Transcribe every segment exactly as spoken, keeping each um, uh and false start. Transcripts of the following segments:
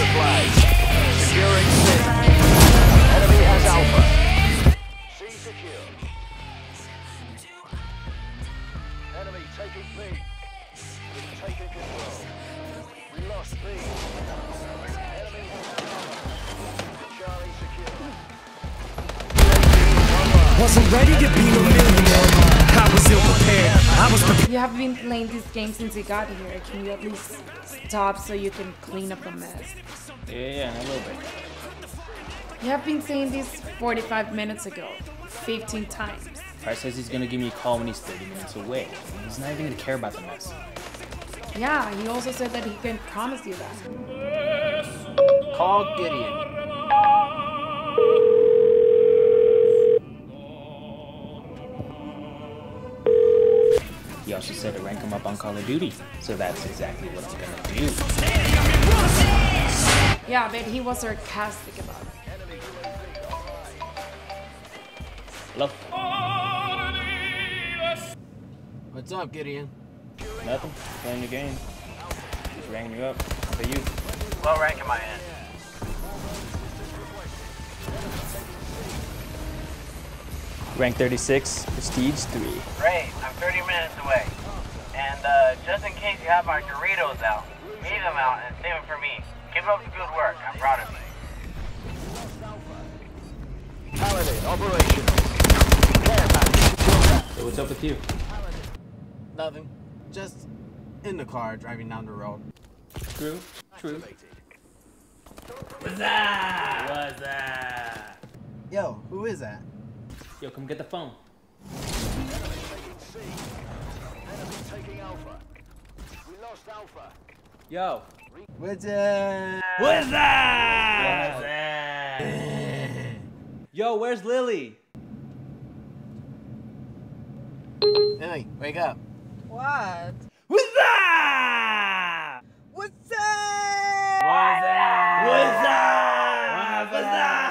to play. Securing C. Enemy has Alpha. C secure. Enemy taking B. We've taken control. We lost B. Enemy has Alpha. Charlie secure. Wasn't ready to be a millionaire. I was ill prepared. I was prepared. You have been playing this game since you got here. Can you at least stop so you can clean up the mess? Yeah, yeah, a little bit. You have been saying this forty-five minutes ago, fifteen times. Price says he's gonna give me a call when he's thirty minutes away. He's not even gonna care about the mess. Yeah, he also said that he can promise you that. Call Gideon. He also said to rank him up on Call of Duty, so that's exactly what I'm gonna do. Yeah, but he was sarcastic about it. Hello? What's up, Gideon? Nothing. Playing the game. Just ranking you up. How about you? What rank am I in? Rank thirty-six, Prestige three. Great, I'm thirty minutes away. And uh, just in case you have my Doritos out, leave them out and save them for me. Keep up the good work. I'm proud of you. Parody operation. So what's up with you? Nothing. Just in the car driving down the road. True. True. What's that? What's that? Yo, who is that? Yo, come get the phone. Enemy taking Alpha. We lost Alpha. Yo. What's up? What's that? What's that? Yo, where's Lily? Hey, wake up. What? What's that? What's What's up? that? What's that? What's that?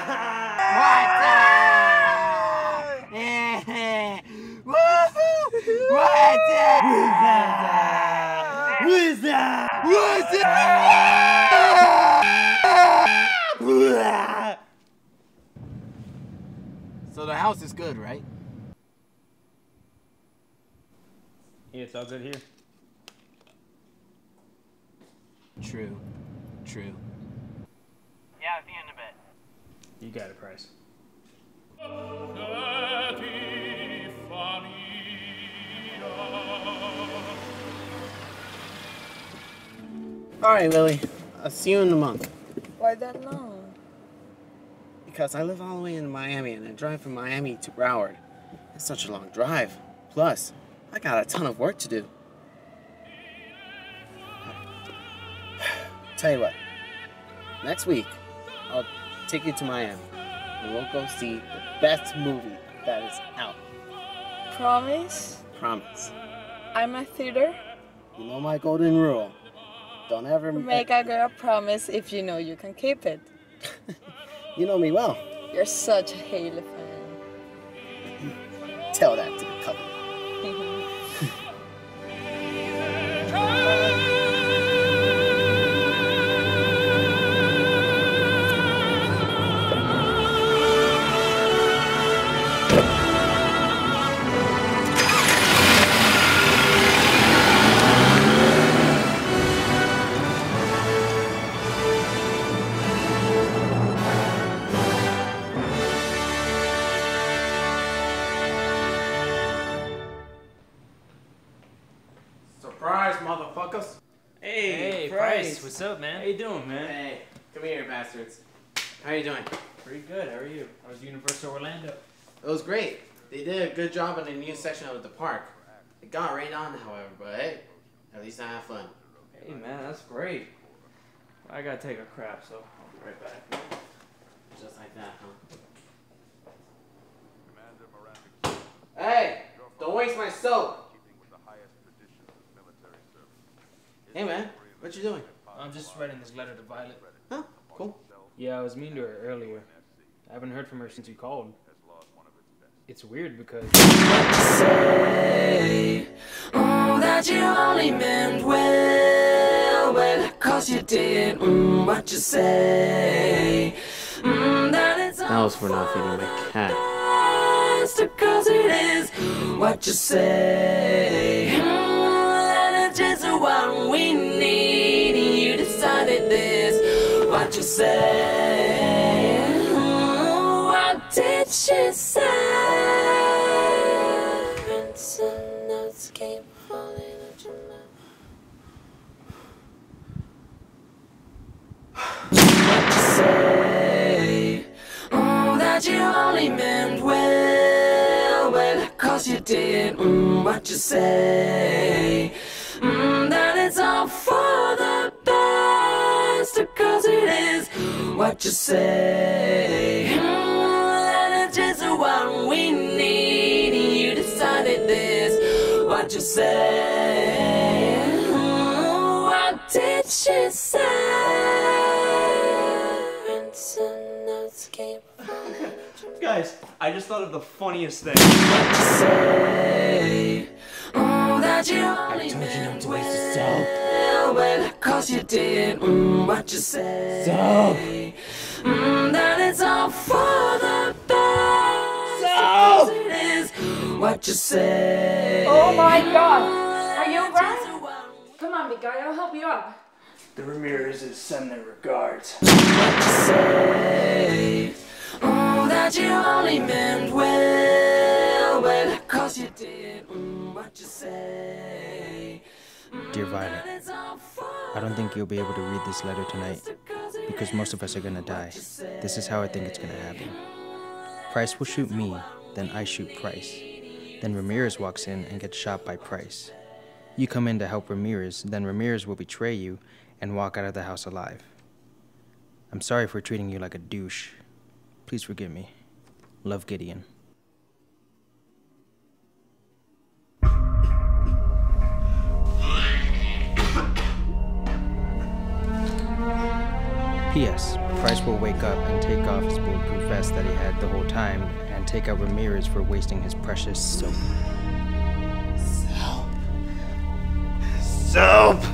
What's up? What's that? What's up? So the house is good, right? Yeah, it's all good here. True. True. Yeah, I'll see you in a bit. You got it, Price. Alright, Lily. I'll see you in a month. Why that long? Because I live all the way in Miami and I drive from Miami to Broward. It's such a long drive. Plus, I got a ton of work to do. Tell you what, next week, I'll take you to Miami and we'll go see the best movie that is out. Promise? Promise. I'm a theater. You know my golden rule. Don't ever Make a girl promise if you know you can keep it. You know me well. You're such a Haley fan. Tell that to the couple. Surprise, motherfuckers! Hey, Hey, Price. Price. What's up, man? How you doing, man? Hey, come here, bastards. How you doing? Pretty good. How are you? How was Universal Orlando? It was great. They did a good job on the new section of the park. It got rained on, however, but hey, at least I had fun. Hey, man, that's great. I gotta take a crap, so I'll be right back. Just like that, huh? Hey, don't waste my soap. Hey, man, what you doing? I'm just writing this letter to Violet. Huh? Cool. Yeah, I was mean to her earlier. I haven't heard from her since you called. It's weird because... Say, oh, that you only meant well, well, cause cause you did mm, what you say. Mm, that it's That was for not feeding my cat. Cause it is what you say. Mm, that it's just what we need. You decided this, what you say. Mm, what did she say? And some notes came falling at your mouth. What you say? Oh, that you only meant well, well, cause you did mm, what you say. Mm, that it's all for the best, cause it is what you say. Mm, that it's just what we need. You decided this, what you say. Mm, what did she say? And some notes came falling. Guys, I just thought of the funniest thing. Say, oh, that you only I told you not to waste the soap. Well, cause you did mm, what you said. Soap. Mm, that it's all for the best. Soap. It is what you say. Oh my god! Are you alright? Come on, big guy, I'll help you up. The Ramirez's send their regards. Say, oh, that you only meant well, well, cause you did mm, what you say. Mm, Dear Violet, I don't think you'll be able to read this letter tonight because most of us are gonna die. This is how I think it's gonna happen. Price will shoot me, then I shoot Price. Then Ramirez walks in and gets shot by Price. You come in to help Ramirez, then Ramirez will betray you and walk out of the house alive. I'm sorry for treating you like a douche. Please forgive me. Love, Gideon. P S. Price will wake up and take off his bulletproof vest that he had the whole time and take out Ramirez for wasting his precious soap. Soap!